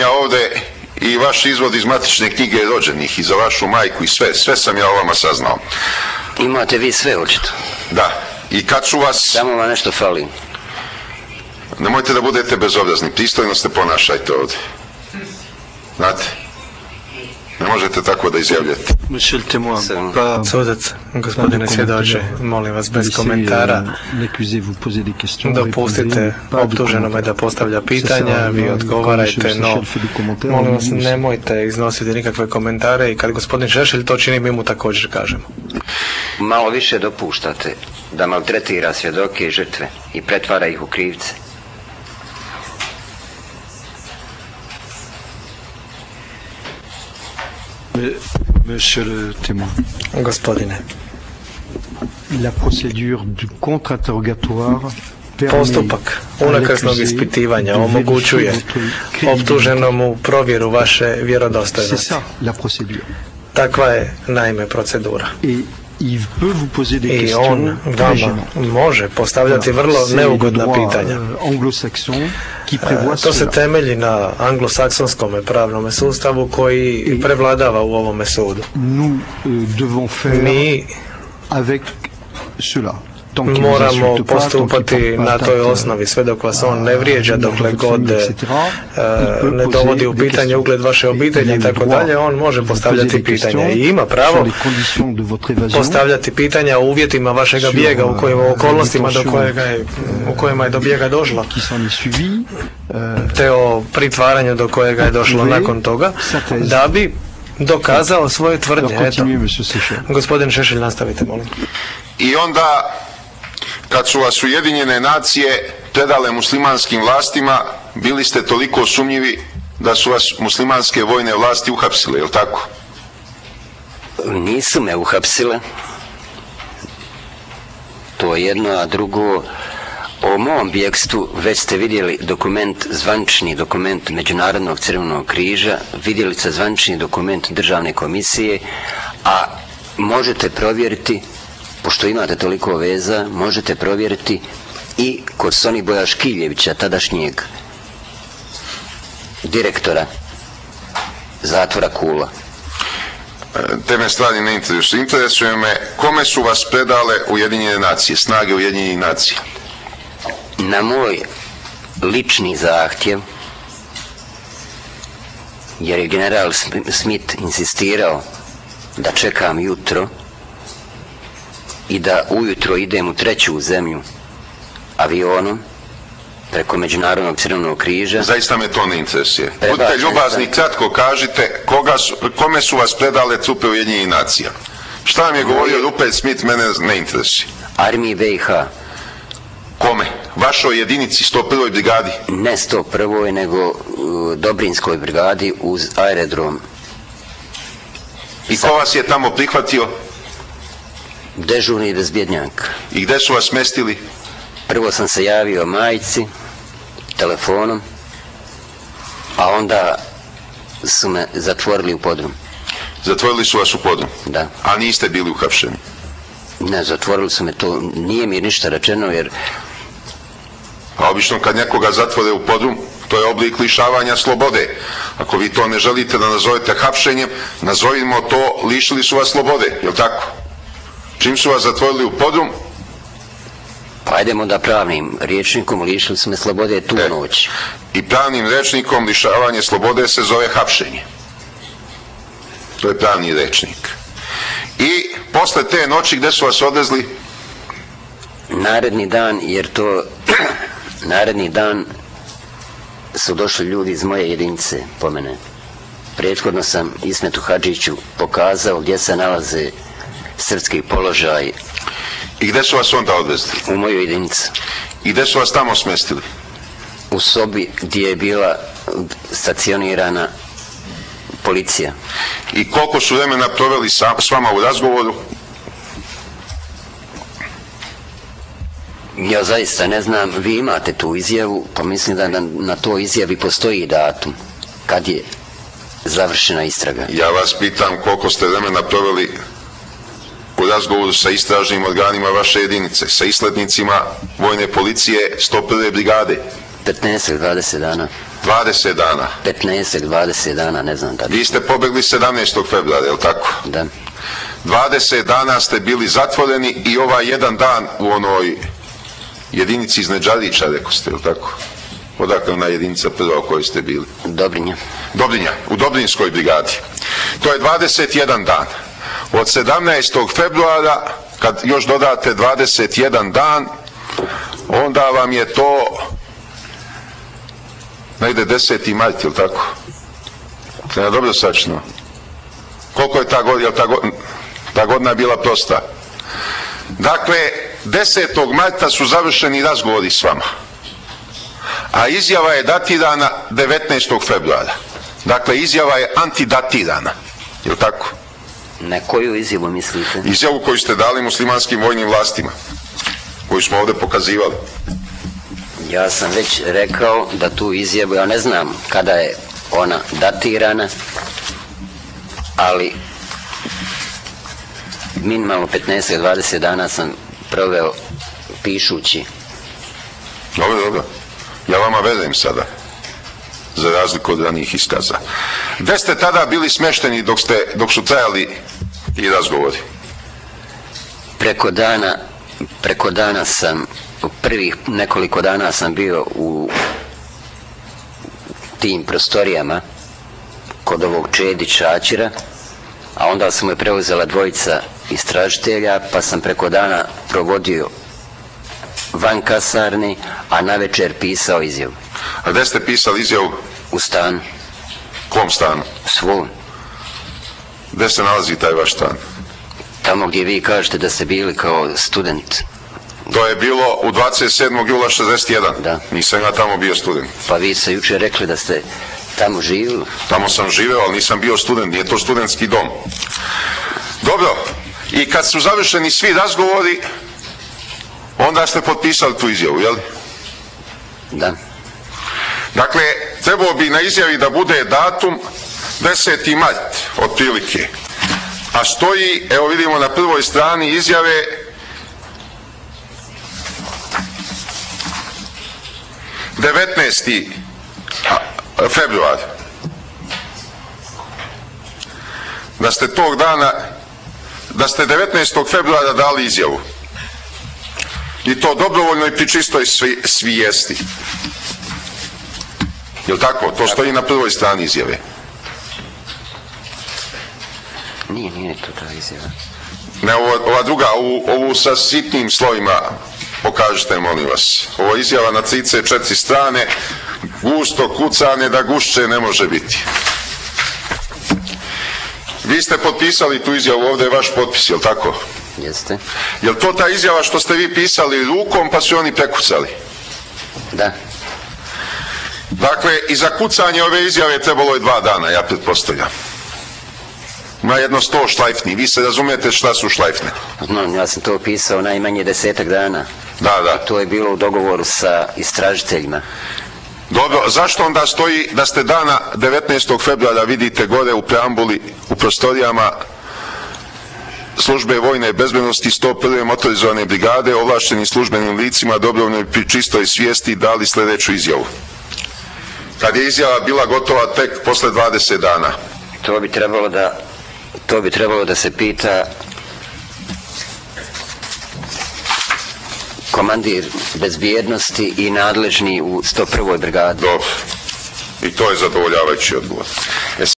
ja ovde i vaš izvod iz matične knjige rođenih i za vašu majku i sve sam ja o vama saznao. Imate vi sve očito. Da, i kad su vas... Samo vam nešto fali. Nemojte da budete bezobrazni, pristojno se ponašajte ovde. Znate, ne možete tako da izjavljate. Sudac, gospodine svjedoče, molim vas bez komentara. Dopustite optuženome da postavlja pitanja, vi odgovarajte, no molim vas nemojte iznositi nikakve komentare i kad gospodin Šešelj to čini mi mu također kažemo. Malo više dopuštate da maltretira svjedoke i žrtve i pretvara ih u krivce. Monsieur le témoin. Gospodine. La procédure du contre-interrogatoire postupak unakrsnog ispitivanja omogućuje optuženomu provjeru vaše vjerodostojnosti. Takva je naime procedura. I on vama može postavljati vrlo neugodna pitanja. To se temelji na anglosaksonskom pravnom sustavu koji prevladava u ovome sudu. Mi moramo postupati na toj osnovi sve dok vas on ne vrijeđa, dokle god ne dovodi u pitanje ugled vaše obitelji i tako dalje, on može postavljati pitanja i ima pravo postavljati pitanja o uvjetima vašega bijega, u kojim okolnostima u kojima je do bijega došlo, te o pritvaranju do kojega je došlo nakon toga, da bi dokazao svoje tvrdnje. Eto, gospodin Šešelj, nastavite, molim. I onda, kad su vas Ujedinjene nacije predale muslimanskim vlastima, bili ste toliko sumnjivi da su vas muslimanske vojne vlasti uhapsile, je li tako? Nisu me uhapsile. To je jedno, a drugo, o mom bijegstvu već ste vidjeli dokument, zvanični dokument Međunarodnog crvenog križa, vidjeli ste zvanični dokument Državne komisije, a možete provjeriti, pošto imate toliko veza, možete provjeriti i kod Soniboja Škiljevića, tadašnjeg direktora zatvora Kula. Te me stvari ne interesuju. Interesuje me kome su vas predale Ujedinjene nacije, snage Ujedinjenih nacija? Na moj lični zahtjev, jer je general Smith insistirao da čekam jutro i da ujutro idem u treću zemlju avionom preko Međunarodnog crvenog križa. Zaista me to ne interesuje. Budite ljubazni, kratko kažite kome su vas predale trupe Ujedinjenih nacija. Šta vam je govorio Rupert Smith, mene ne interesuje. Armiji BiH. Kome? Vašoj jedinici, 101. brigadi? Ne 101. nego Dobrinskoj brigadi uz aerodrom. I ko vas je tamo prihvatio? Dežurni bezbjednjak. I gde su vas smestili? Prvo sam se javio majci telefonom, a onda su me zatvorili u podrum. Zatvorili su vas u podrum? Da. A niste bili uhapšeni? Ne, zatvorili su me, to nije mi ništa rečeno, jer... A obično kad nekoga zatvore u podrum, to je oblik lišavanja slobode. Ako vi to ne želite da nazovete hapšenjem, nazovimo to lišili su vas slobode, je li tako? Čim su vas zatvorili u podrum? Pa ajdemo da pravnim rječnikom lišili su me slobode tu noć. I pravnim rječnikom lišavanje slobode se zove hapšenje. To je pravni rječnik. I posle te noći gde su vas odvezli? Naredni dan, jer to naredni dan su došli ljudi iz moje jedinice po mene. Prethodno sam Ismetu Hadžiću pokazao gdje se nalaze srpski položaj. I gde su vas onda odvezli? U moju jedinicu. I gde su vas tamo smestili? U sobi gdje je bila stacionirana policija. I koliko su vremena proveli s vama u razgovoru? Ja zaista ne znam, vi imate tu izjavu, pa mislim da na toj izjavi postoji datum kad je završena istraga. Ja vas pitam koliko ste vremena proveli u razgovoru sa istražnim organima vaše jedinice, sa islednicima vojne policije 101. brigade. 15-20 dana. 20 dana. 15-20 dana, ne znam da. Vi ste pobegli 17. februara, je li tako? Da. 20 dana ste bili zatvoreni i ovaj jedan dan u onoj jedinici iz Neđarića, rekao ste, je li tako? Odakle ona jedinica prva u kojoj ste bili? Dobrinja. Dobrinja, u Dobrinjskoj brigadi. To je 21 dan. Od 17. februara, kad još dodate 21 dan, onda vam je to negdje 10. mart, je li tako? Ja dobro sačno. Koliko je ta godina? Ta godina je bila prosta. Dakle, 10. marta su završeni razgovori s vama. A izjava je datirana 19. februara. Dakle, izjava je antidatirana. Je li tako? Na koju izjavu mislite? Izjavu koju ste dali muslimanskim vojnim vlastima, koju smo ovdje pokazivali. Ja sam već rekao da tu izjavu, ja ne znam kada je ona datirana, ali minimalno 15-20 dana sam proveo pišući. Dobro. Ja vama verujem sada, za razliku od ranijih iskaza. Gde ste tada bili smešteni dok su trajali i razgovori? Preko dana sam, prvih nekoliko dana sam bio u tim prostorijama kod ovog Čedića Aćira, a onda su me preuzela dvojica istražitelja, pa sam preko dana provodio van kasarni, a navečer pisao izjavu. A gde ste pisali izjavu? U stanu. Kom stanu? Svom. Gde se nalazi taj vaš stan? Tamo gdje vi kažete da ste bili kao student. To je bilo u 27. jula 61. Da. Nisam ja tamo bio student. Pa vi ste jučer rekli da ste tamo živjeli. Tamo sam živeo, ali nisam bio student, nije to studentski dom. Dobro, i kad su završeni svi razgovori, onda ste potpisali tu izjavu, jel? Da. Dakle, trebao bi na izjavi da bude datum 10. mart, otprilike. A stoji, evo vidimo na prvoj strani izjave, februar. Da ste tog dana, da ste 19. februara dali izjavu. I to dobrovoljno i pri čistoj svijesti. Jel' tako? To stoji na prvoj strani izjave. Nije to ta izjava. Ne, ova druga, ovu sa sitnim slovima pokažite, molim vas. Ovo je izjava na 34 strane, gusto kucane da gušće ne može biti. Vi ste potpisali tu izjavu, ovdje je vaš potpis, jel' tako? Jeste. Jel' to ta izjava što ste vi pisali rukom pa su oni prekucali? Da. Dakle, i za kucanje ove izjave trebalo je 2 dana, ja pretpostavljam. Ima jedno 100 šlajfni. Vi se razumijete šta su šlajfne? Znam, ja sam to pisao najmanje 10 dana. Da. To je bilo u dogovoru sa istražiteljima. Dobro, zašto onda stoji da ste dana 19. februara, vidite gore u preambuli, u prostorijama službe vojne bezbednosti 101. motorizovane brigade, ovlaštenim službenim licima dobrovoljno pri čistoj svijesti dali sljedeću izjavu? Kad je izjava bila gotova tek posle 20 dana. To bi trebalo da se pita komandir bezbjednosti i nadležni u 101. brigadi. Dobro. I to je zadovoljavajući odgovor.